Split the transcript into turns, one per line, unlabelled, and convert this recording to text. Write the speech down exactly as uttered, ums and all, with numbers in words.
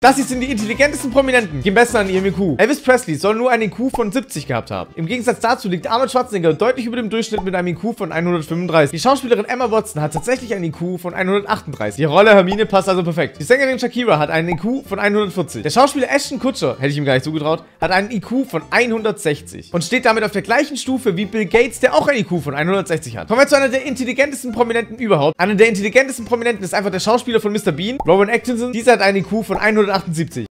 Das hier sind die intelligentesten Prominenten, gemessen an ihrem I Q. Elvis Presley soll nur einen I Q von siebzig gehabt haben. Im Gegensatz dazu liegt Arnold Schwarzenegger deutlich über dem Durchschnitt mit einem I Q von hundertfünfunddreißig. Die Schauspielerin Emma Watson hat tatsächlich einen I Q von hundertachtunddreißig. Die Rolle Hermine passt also perfekt. Die Sängerin Shakira hat einen I Q von hundertvierzig. Der Schauspieler Ashton Kutcher, hätte ich ihm gar nicht zugetraut, hat einen I Q von hundertsechzig. Und steht damit auf der gleichen Stufe wie Bill Gates, der auch einen I Q von hundertsechzig hat. Kommen wir zu einer der intelligentesten Prominenten überhaupt. Einer der intelligentesten Prominenten ist einfach der Schauspieler von Mister Bean, Rowan Atkinson. Dieser hat einen I Q von hundertachtundsiebzig.